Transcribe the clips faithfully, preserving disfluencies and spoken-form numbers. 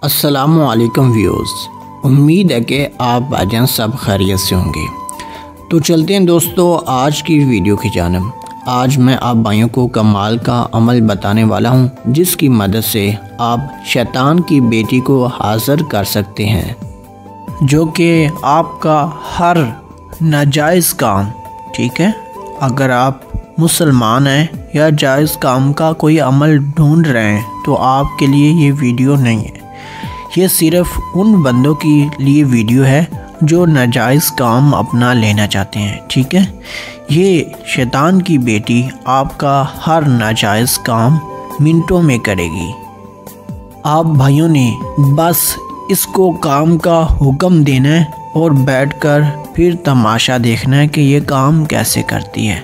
अस्सलामु अलैकुम व्यूअर्स, उम्मीद है कि आप भाईजान सब खैरियत से होंगे। तो चलते हैं दोस्तों आज की वीडियो की जानब। आज मैं आप भाइयों को कमाल का अमल बताने वाला हूं, जिसकी मदद से आप शैतान की बेटी को हाज़िर कर सकते हैं, जो कि आपका हर नाजायज़ काम, ठीक है, अगर आप मुसलमान हैं या जायज़ काम का कोई अमल ढूंढ रहे हैं तो आपके लिए ये वीडियो नहीं है। ये सिर्फ़ उन बंदों के लिए वीडियो है जो नाजायज़ काम अपना लेना चाहते हैं, ठीक है। ये शैतान की बेटी आपका हर नाजायज़ काम मिनटों में करेगी। आप भाइयों ने बस इसको काम का हुक्म देना है और बैठकर फिर तमाशा देखना है कि ये काम कैसे करती है।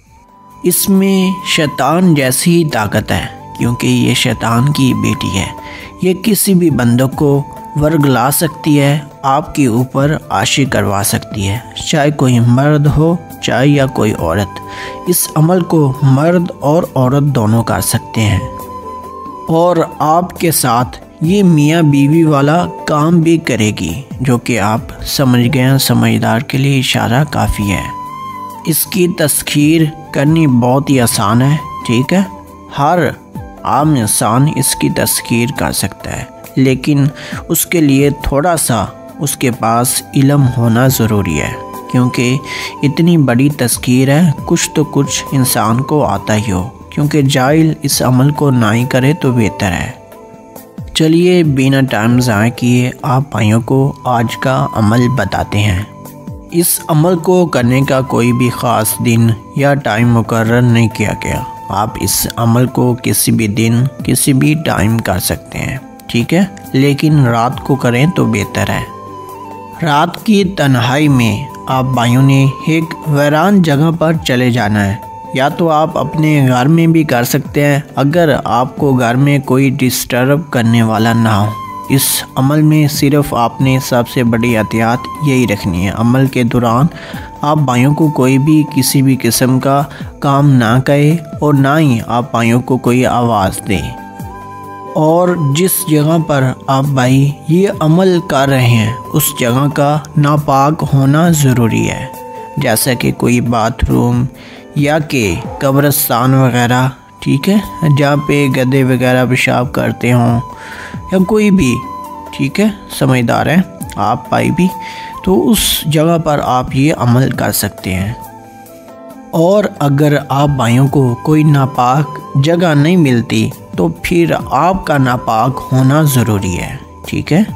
इसमें शैतान जैसी ही ताकत है, क्योंकि ये शैतान की बेटी है। ये किसी भी बंदों को वर्गला सकती है, आपके ऊपर आशिक करवा सकती है, चाहे कोई मर्द हो चाहे या कोई औरत। इस अमल को मर्द और औरत दोनों कर सकते हैं और आपके साथ ये मियाँ बीवी वाला काम भी करेगी, जो कि आप समझ गए हैं। समझदार के लिए इशारा काफ़ी है। इसकी तस्खीर करनी बहुत ही आसान है, ठीक है। हर आम इंसान इसकी तस्खीर कर सकता है, लेकिन उसके लिए थोड़ा सा उसके पास इल्म होना ज़रूरी है, क्योंकि इतनी बड़ी तस्खीर है, कुछ तो कुछ इंसान को आता ही हो, क्योंकि जाहिल इस अमल को ना ही करे तो बेहतर है। चलिए बिना टाइम ज़ाया किए आप भाइयों को आज का अमल बताते हैं। इस अमल को करने का कोई भी ख़ास दिन या टाइम मुकर्रर नहीं किया गया। आप इस अमल को किसी भी दिन किसी भी टाइम कर सकते हैं, ठीक है, लेकिन रात को करें तो बेहतर है। रात की तन्हाई में आप भाइयों ने एक वीरान जगह पर चले जाना है, या तो आप अपने घर में भी कर सकते हैं, अगर आपको घर में कोई डिस्टर्ब करने वाला ना हो। इस अमल में सिर्फ़ आपने सबसे बड़ी एहतियात यही रखनी है, अमल के दौरान आप भाइयों को कोई भी किसी भी किस्म का काम ना कहे और ना ही आप भाइयों को कोई आवाज़ दें। और जिस जगह पर आप भाई ये अमल कर रहे हैं उस जगह का नापाक होना ज़रूरी है, जैसा कि कोई बाथरूम या कि कब्रिस्तान वगैरह, ठीक है, जहाँ पे गधे वगैरह पेशाब करते हों या कोई भी, ठीक है, समझदार हैं आप भाई भी, तो उस जगह पर आप ये अमल कर सकते हैं। और अगर आप भाइयों को कोई नापाक जगह नहीं मिलती तो फिर आपका नापाक होना ज़रूरी है, ठीक है।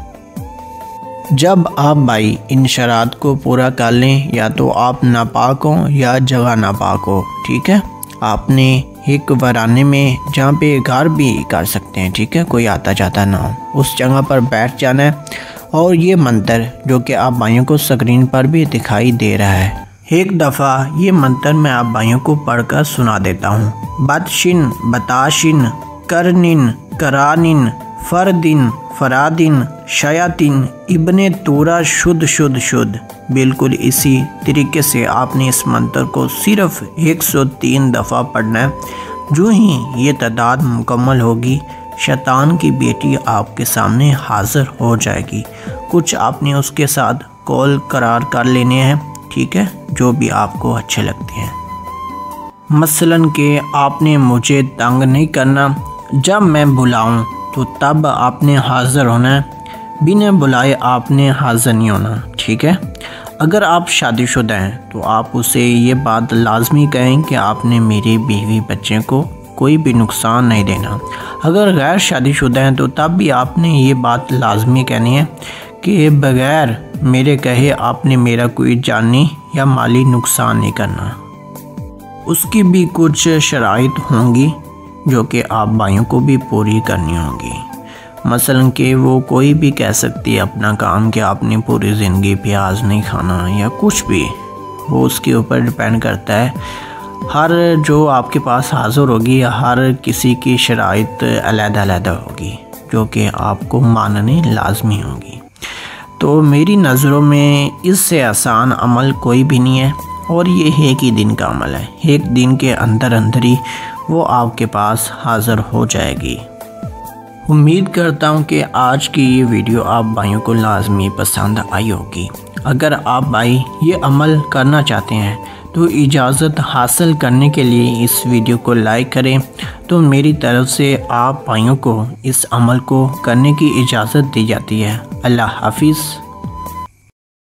जब आप भाई इन शरात को पूरा कर लें, या तो आप नापाक हों या जगह नापाक हो, ठीक है, आपने एक वराने में जहाँ पे घर भी कर सकते हैं, ठीक है, कोई आता जाता ना हो, उस जगह पर बैठ जाना है। और ये मंत्र जो कि आप भाइयों को स्क्रीन पर भी दिखाई दे रहा है, एक दफ़ा ये मंत्र मैं आप भाइयों को पढ़कर सुना देता हूँ। बदशिन बताशिन करनिन करानिन फरदिन फरादिन शयातिन इब्ने तूरा शुद्ध शुद्ध शुद्ध। बिल्कुल इसी तरीके से आपने इस मंत्र को सिर्फ एक सौ तीन दफ़ा पढ़ना है। जो ही ये तादाद मुकम्मल होगी, शैतान की बेटी आपके सामने हाज़िर हो जाएगी। कुछ आपने उसके साथ कॉल करार कर लेने हैं, ठीक है, जो भी आपको अच्छे लगते हैं। मसलन कि आपने मुझे तंग नहीं करना, जब मैं बुलाऊं तो तब आपने हाज़िर होना है, बिना बुलाए आपने हाज़िर नहीं होना, ठीक है। अगर आप शादीशुदा हैं तो आप उसे ये बात लाजमी कहें कि आपने मेरी बीवी बच्चे को कोई भी नुकसान नहीं देना। अगर गैर शादीशुदा हैं तो तब भी आपने ये बात लाजमी कहनी है कि बग़ैर मेरे कहे आपने मेरा कोई जानी या माली नुकसान नहीं करना। उसकी भी कुछ शराइत होंगी जो कि आप भाइयों को भी पूरी करनी होगी। मसलन कि वो कोई भी कह सकती है अपना काम कि आपने पूरी ज़िंदगी प्याज नहीं खाना या कुछ भी, वो उसके ऊपर डिपेंड करता है। हर जो आपके पास हाज़िर होगी, हर किसी की शराइत अलग-अलग होगी, जो कि आपको माननी लाजमी होगी। तो मेरी नज़रों में इससे आसान अमल कोई भी नहीं है, और ये एक ही दिन का अमल है। एक दिन के अंदर अंदर ही वो आपके पास हाज़िर हो जाएगी। उम्मीद करता हूँ कि आज की ये वीडियो आप भाइयों को लाजमी पसंद आई होगी। अगर आप भाई ये अमल करना चाहते हैं तो इजाज़त हासिल करने के लिए इस वीडियो को लाइक करें, तो मेरी तरफ़ से आप भाइयों को इस अमल को करने की इजाज़त दी जाती है। अल्लाह हाफिज़।